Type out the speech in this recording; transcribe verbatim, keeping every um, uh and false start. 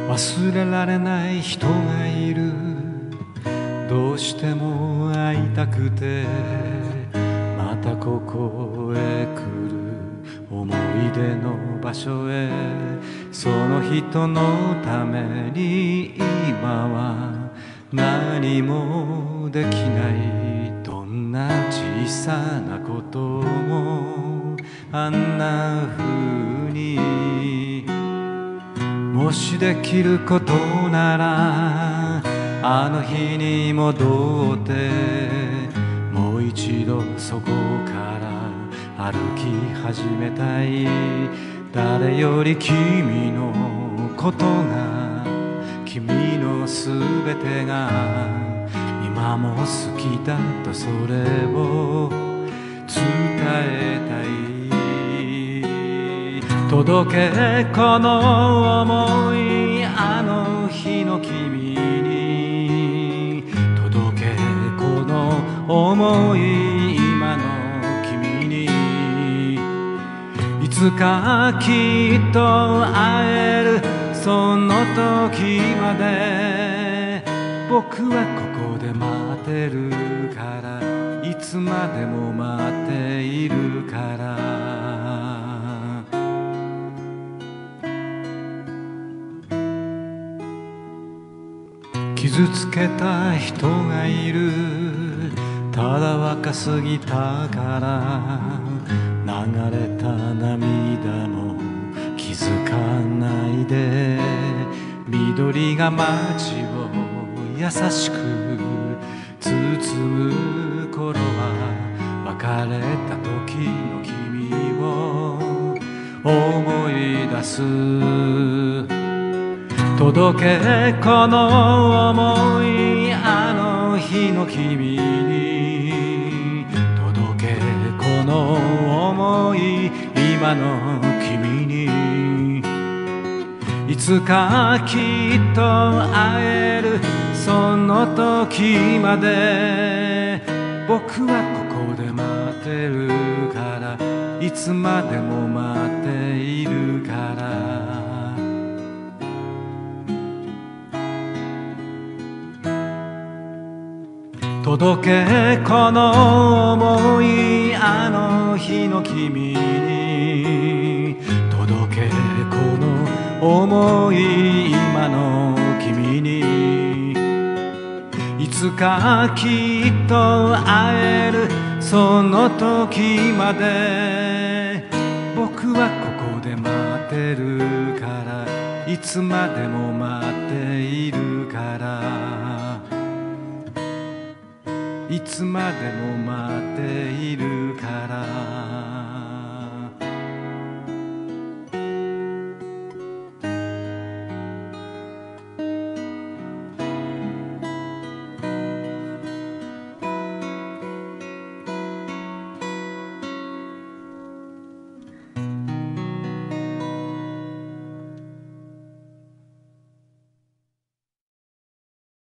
忘れられない人がいる。どうしても会いたくてまたここへ来る。思い出の場所へ、その人のために今は何もできない。どんな小さなこともあんな風に、もしできることならあの日に戻ってもう一度そこから歩き始めたい。誰より君のことが、君のすべてが今も好きだとそれを伝えたい。届けこの想いあの日の君に、届けこの想い今の君に。いつかきっと会えるその時まで、僕はここで待ってるから、いつまでも待っているから。傷つけた人がいる。ただ若すぎたから流れた涙も気づかないで、緑が街を優しく包む頃は、別れた時の君を思い出す。届けこの想いあの日の君に、届けこの想い今の君に。いつかきっと会えるその時まで、僕はここで待ってるから、いつまでも待っているから。届けこの想いあの日の君に、届けこの想い今の君に。いつかきっと会えるその時まで、僕はここで待ってるから、いつまでも待っているから。いつまでも待っているから。